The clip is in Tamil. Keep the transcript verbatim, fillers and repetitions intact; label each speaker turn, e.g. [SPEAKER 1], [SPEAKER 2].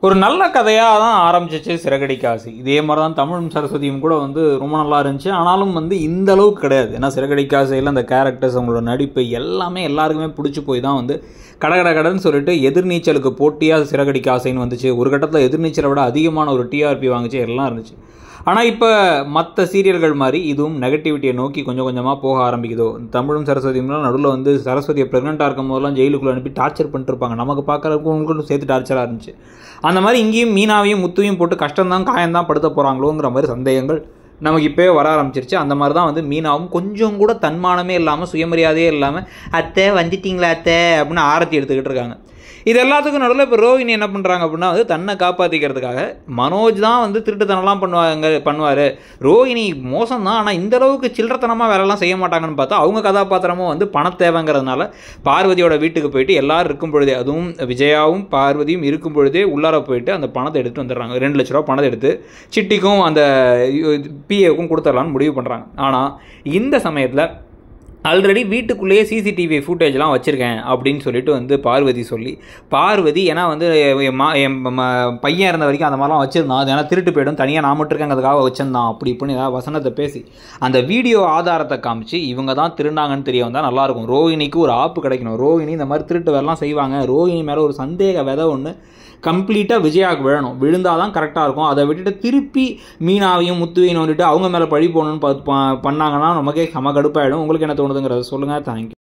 [SPEAKER 1] ஒரு நல்ல கதையாக தான் ஆரம்பிச்சிச்சு சிறகடிக்க ஆசை. இதே மாதிரி தான் தமிழும் சரஸ்வதியும் கூட வந்து ரொம்ப நல்லா இருந்துச்சு. ஆனாலும் வந்து இந்த அளவுக்கு கிடையாது. ஏன்னா சிறகடிக்க ஆசையில் அந்த கேரக்டர்ஸ், அவங்களோட நடிப்பு எல்லாமே எல்லாருக்குமே பிடிச்சி போய் தான் வந்து கட கட கடன்னு சொல்லிட்டு எதிர்நீச்சலுக்கு போட்டியாக சிறகடிக்க ஆசைன்னு வந்துச்சு. ஒரு கட்டத்தில் எதிர்நீச்சலை விட அதிகமான ஒரு டிஆர்பி வாங்கிச்சு, எல்லாம் இருந்துச்சு. ஆனால் இப்போ மற்ற சீரியல்கள் மாதிரி இதுவும் நெகட்டிவிட்டியை நோக்கி கொஞ்சம் கொஞ்சமாக போக ஆரம்பிக்குதோ. தமிழும் சரஸ்வதியும்லாம் நடுவில் வந்து சரஸ்வதியை ப்ரெக்னெண்ட்டாக இருக்கும் போதெல்லாம் ஜெயிலுக்குள்ளே அனுப்பி டார்ச்சர் பண்ணிட்டு இருப்பாங்க. நமக்கு பார்க்குறவங்களுக்கும் சேர்த்து டார்ச்சராக இருந்துச்சு. அந்த மாதிரி இங்கேயும் மீனாவையும் முத்துவையும் போட்டு கஷ்டம்தான் காயம்தான் படுத்த போகிறாங்களோங்கிற மாதிரி சந்தேகங்கள் நமக்கு இப்போயே வர ஆரம்பிச்சிருச்சு. அந்த மாதிரி தான் வந்து மீனாவும் கொஞ்சம் கூட தன்மானமே இல்லாமல் சுயமரியாதையே இல்லாமல் அத்தை வந்துட்டிங்களா அத்தை அப்படின்னு ஆரத்தி எடுத்துக்கிட்டு இருக்காங்க. இது எல்லாத்துக்கும் நடுவில் இப்போ ரோஹிணி என்ன பண்ணுறாங்க அப்படின்னா வந்து தன்னை காப்பாற்றிக்கிறதுக்காக மனோஜ் தான் வந்து திருட்டுத்தனம்லாம் பண்ணுவாங்க பண்ணுவார், ரோஹிணி மோசம் தான், ஆனால் இந்த அளவுக்கு சில்லறத்தனமாக வேலைலாம் செய்ய மாட்டாங்கன்னு பார்த்தா அவங்க கதாபாத்திரமும் வந்து பண தேவைங்கிறதுனால பார்வதியோட வீட்டுக்கு போயிட்டு எல்லோரும் இருக்கும் பொழுதே, அதுவும் விஜயாவும் பார்வதியும் இருக்கும் பொழுதே உள்ளார போயிட்டு அந்த பணத்தை எடுத்துகிட்டு வந்துடுறாங்க. ரெண்டு லட்ச ரூபா பணத்தை எடுத்து சிட்டிக்கும் அந்த பிஏவுக்கும் கொடுத்துடலான்னு முடிவு பண்ணுறாங்க. ஆனால் இந்த சமயத்தில் ஆல்ரெடி வீட்டுக்குள்ளேயே சிசிடிவி ஃபுட்டேஜ்லாம் வச்சுருக்கேன் அப்படின்னு சொல்லிட்டு வந்து பார்வதி சொல்லி, பார்வதி ஏன்னா வந்து மா என் பையன் இருந்த வரைக்கும் அந்த மாதிரிலாம் வச்சுருந்தான், அது ஏன்னா திருட்டு போய்டும், தனியாக நான் மட்டும் இருக்கேங்கிறதுக்காக வச்சுருந்தான் அப்படி இப்படின்னு ஏதாவது வசனத்தை பேசி அந்த வீடியோ ஆதாரத்தை காமிச்சு இவங்க தான் திருநாங்கன்னு தெரிய வந்தால் நல்லாயிருக்கும். ரோஹிணிக்கு ஒரு ஆப்பு கிடைக்கணும். ரோஹிணி இந்த மாதிரி திருட்டு வேலைலாம் செய்வாங்க, ரோஹிணி மேலே ஒரு சந்தேக விதை ஒன்று கம்ப்ளீட்டாக விஜயாவுக்கு விழணும், விழுந்தால் தான் கரெக்டாக இருக்கும். அதை விட்டுட்டு திருப்பி மீனாவையும் முத்துவையும் வந்துட்டு அவங்க மேலே பழி போகணுன்னு பார்த்து பண்ணாங்கன்னா நமக்கே செம கடுப்பாயிடும். உங்களுக்கு என்ன தோணுதுங்கிறத சொல்லுங்கள். தேங்க்யூ.